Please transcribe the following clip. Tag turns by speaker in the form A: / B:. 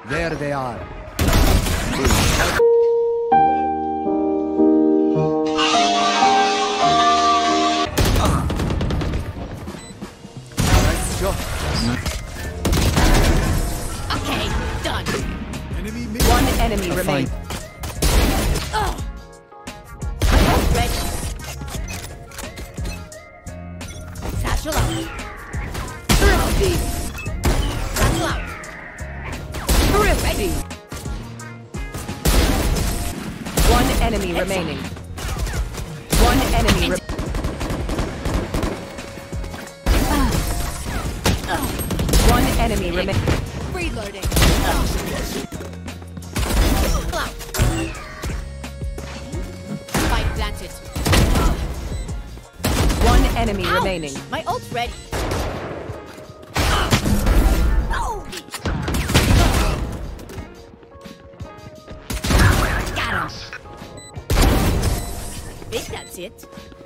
A: There they are. Nice shot.
B: Okay, done.
C: One enemy remains.
B: Ready. Satchel out.
C: Thrifty.
B: Satchel out.
C: Thrifty. One enemy remaining. One enemy One enemy remaining.
B: Reloading. Spike planted.
C: One enemy
B: Ouch!
C: remaining.
B: My ult's ready. Got him. I think that's it.